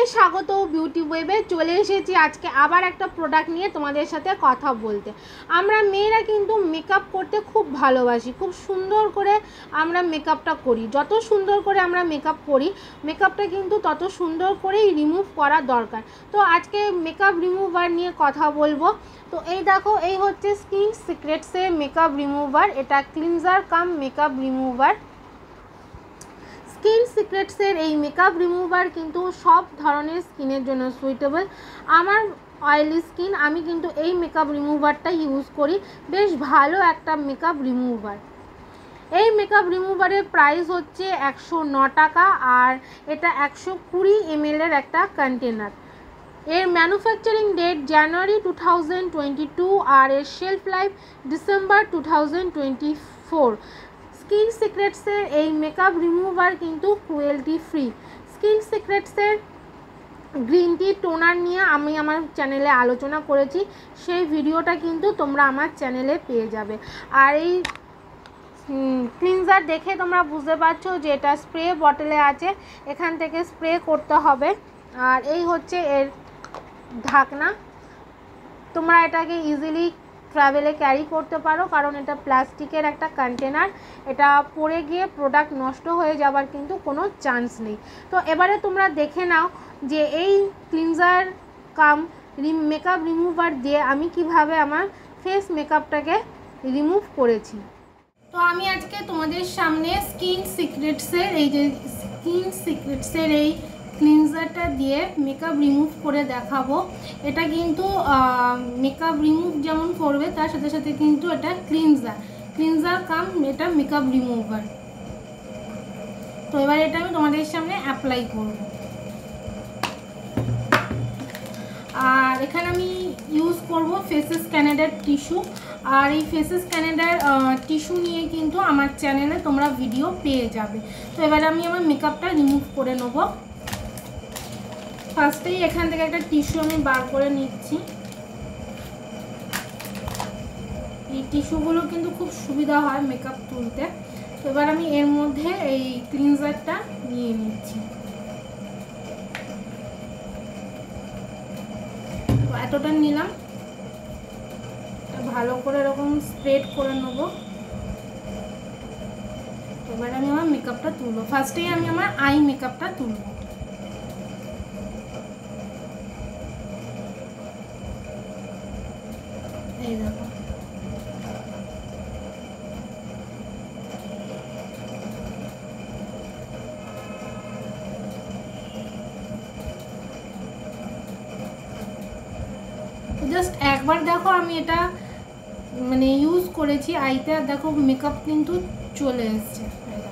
স্বাগত বিউটি ওয়েবে। চলে এসেছি আজকে আবার একটা প্রোডাক্ট নিয়ে তোমাদের সাথে কথা বলতে। আমরা মেয়েরা কিন্তু মেকআপ করতে খুব ভালোবাসি, খুব সুন্দর করে আমরা মেকআপটা করি। যত সুন্দর করে আমরা মেকআপ করি, মেকআপটা কিন্তু তত সুন্দর করেই রিমুভ করা দরকার। তো আজকে মেকআপ রিমুভার নিয়ে কথা বলবো। তো এই দেখো, এই হচ্ছে স্কিন সিক্রেটসের মেকআপ রিমুভার। এটা cleanser cum makeup remover. Skin সিক্রেটসের এই মেকআপ রিমুভার কিন্তু সব ধরনের স্কিনের জন্য সুইটেবল। আমার অয়েলি স্কিন, আমি কিন্তু এই মেকআপ রিমুভারটা ইউজ করি। বেশ ভালো একটা মেকআপ রিমুভার। এই মেকআপ রিমুভারের প্রাইস হচ্ছে 109 টাকা, আর এটা 120 ml একটা কন্টেনার। এর ম্যানুফ্যাকচারিং ডেট জানুয়ারি 2022 আর এর শেলফ লাইফ ডিসেম্বর 2024। স্কিন সিক্রেটসের এই মেকআপ রিমুভার কিন্তু ক্রুয়েলটি ফ্রি। স্কিন সিক্রেটসের গ্রিন টি টোনার নিয়ে আমি আমার চ্যানেলে আলোচনা করেছি, সেই ভিডিওটা কিন্তু তোমরা আমার চ্যানেলে পেয়ে যাবে। আর এই ক্লিনজার দেখে তোমরা বুঝতে পারছো যে এটা স্প্রে বটলে আছে, এখান থেকে স্প্রে করতে হবে। আর এই হচ্ছে এর ঢাকনা। তোমরা এটাকে ইজিলি ট্রাভেলে ক্যারি করতে পারো, কারণ এটা প্লাস্টিকের একটা কন্টেনার। এটা পড়ে গিয়ে প্রোডাক্ট নষ্ট হয়ে যাবার কিন্তু কোনো চান্স নেই। তো এবারে তোমরা দেখে নাও যে এই ক্লিনজার কাম মেকআপ রিমুভার দিয়ে আমি কিভাবে আমার ফেস মেকআপটাকে রিমুভ করেছি। তো আমি আজকে তোমাদের সামনে স্কিন সিক্রেটসের এই ক্লিনজারটা দিয়ে মেকআপ রিমুভ করে দেখাবো। এটা কিন্তু মেকআপ রিমুভ যেমন করবে, তার সাথে সাথে কিন্তু এটা ক্লিনজার কাম এটা মেকআপ রিমুভার। তো এবার এটা আমি তোমাদের সামনে অ্যাপ্লাই করব। আর এখানে আমি ইউজ করব ফেসেস ক্যানাডার টিস্যু। আর এই ফেসেস ক্যানাডার টিস্যু নিয়ে কিন্তু আমার চ্যানেলে তোমরা ভিডিও পেয়ে যাবে। তো এবার আমি আমার মেকআপটা রিমুভ করে নেব। ফার্স্টেই এখান থেকে একটা টিস্যু আমি বার করে নিচ্ছি। এই টিস্যুগুলো কিন্তু খুব সুবিধা হয় মেকআপ তুলতে। তো এবার আমি এর মধ্যে এই ক্লিনজারটা নিয়ে নিচ্ছি। তো এতটা নিলাম, ভালো করে এরকম স্প্রেড করে নেব। এবার আমি আমার মেকআপটা তুলবো। ফার্স্টেই আমি আমার আই মেকআপটা তুলবো। এই দেখো, জাস্ট একবার দেখো আমি এটা মানে ইউজ করেছি আইতে, আর দেখো মেকআপ কিন্তু চলে এসছে।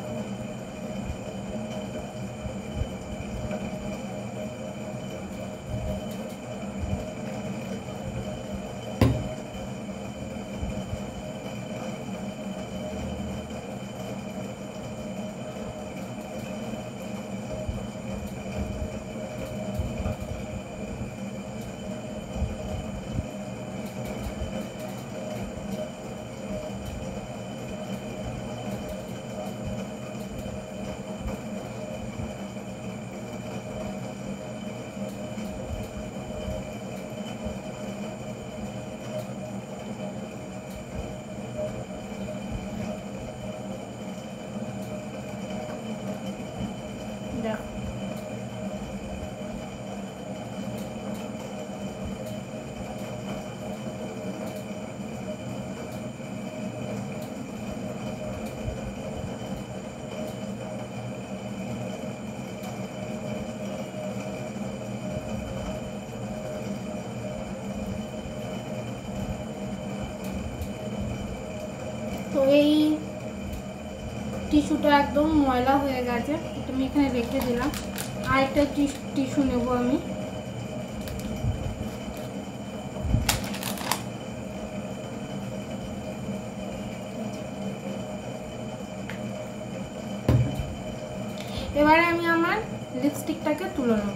তো এই টিস্যুটা একদম ময়লা হয়ে গেছে, এটা আমি এখানে রেখে দিলাম। আরেকটা টিস্যু নেব আমি। এবারে আমি আমার লিপস্টিকটাকে তুলে নেব।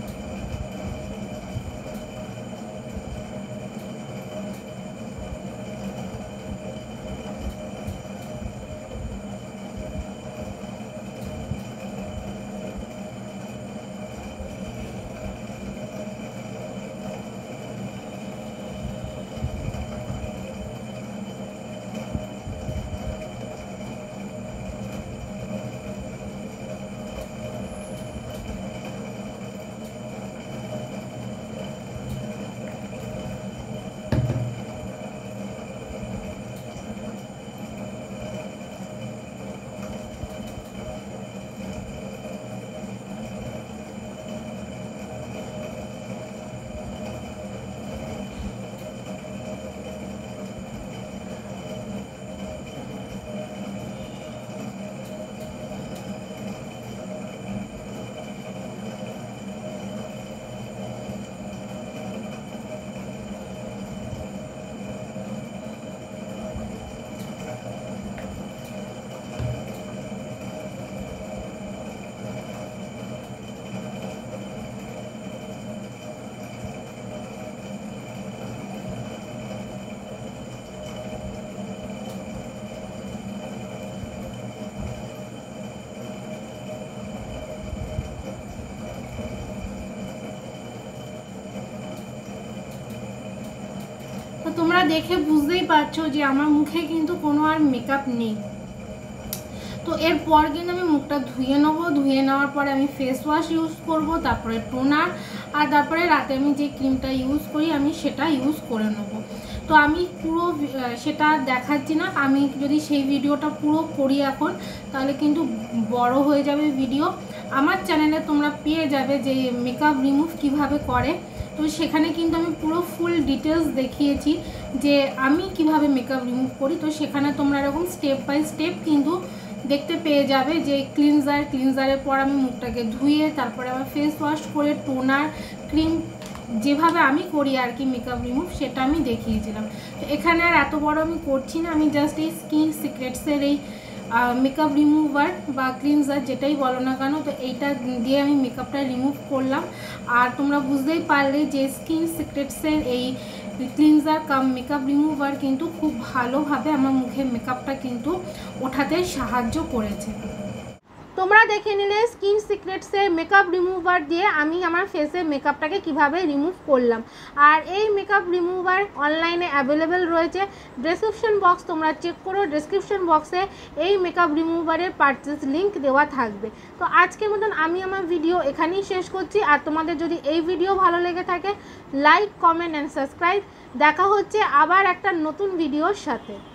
দেখে বুঝতেই পারছো যে আমার মুখে কিন্তু কোনো আর মেকআপ নেই। তো এরপর কিন্তু আমি মুখটা ধুয়ে নেবো, ধুয়ে নেওয়ার পরে আমি ফেস ওয়াশ ইউজ করব, তারপরে টোনার, আর তারপরে রাতে আমি যে ক্রিমটা ইউজ করি আমি সেটা ইউজ করে নেবো। তো আমি পুরো সেটা দেখাচ্ছি না, আমি যদি সেই ভিডিওটা পুরো করি এখন তাহলে কিন্তু বড় হয়ে যাবে ভিডিও। আমার চ্যানেলে তোমরা পেয়ে যাবে যে মেকআপ রিমুভ কিভাবে করে, তো সেখানে কিন্তু আমি পুরো ফুল ডিটেলস দেখিয়েছি যে আমি কিভাবে মেকআপ রিমুভ করি। তো সেখানে তোমরা এরকম স্টেপ বাই স্টেপ কিন্তু দেখতে পেয়ে যাবে যে ক্লিনজারের পর আমি মুখটাকে ধুয়ে তারপরে আবার ফেস ওয়াশ করে টোনার ক্রিম যেভাবে আমি করি আর কি মেকআপ রিমুভ সেটা আমি দেখিয়েছিলাম। তো এখানে আর এত বড় আমি করছি না, আমি জাস্ট এই স্কিন সিক্রেটসের এই মেকআপ রিমুভার বা ক্লিনজার যেটাই বলো না কেন, তো এইটা দিয়ে আমি মেকআপটা রিমুভ করলাম। আর তোমরা বুঝতেই পারলে যে স্কিন সিক্রেটসের এই ক্লিনজার কাম মেকআপ রিমুভার কিন্তু খুব ভালোভাবে আমার মুখের মেকআপটা কিন্তু ওঠাতে সাহায্য করেছে। তোমরা দেখে নিলে স্কিন সিক্রেটসের মেকআপ রিমুভার দিয়ে আমি আমার ফেসের মেকআপটাকে কিভাবে রিমুভ করলাম। আর এই মেকআপ রিমুভার অনলাইনে অ্যাভেলেবেল রয়েছে, ডেসক্রিপশন বক্স তোমরা চেক করো, ডেসক্রিপশন বক্সে এই মেকআপ রিমুভারের পারচেজ লিঙ্ক দেওয়া থাকবে। তো আজকের মতন আমি আমার ভিডিও এখানেই শেষ করছি। আর তোমাদের যদি এই ভিডিও ভালো লেগে থাকে লাইক, কমেন্ট অ্যান্ড সাবস্ক্রাইব। দেখা হচ্ছে আবার একটা নতুন ভিডিওর সাথে।